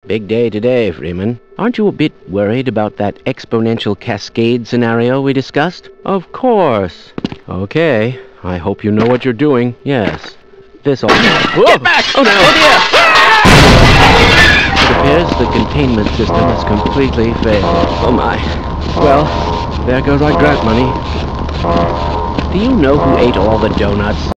Big day today, Freeman. Aren't you a bit worried about that exponential cascade scenario we discussed? Of course. Okay, I hope you know what you're doing. Yes. This all... Get back! Oh no! Oh dear! It appears the containment system has completely failed. Oh my. Well, there goes our grant money. Do you know who ate all the donuts?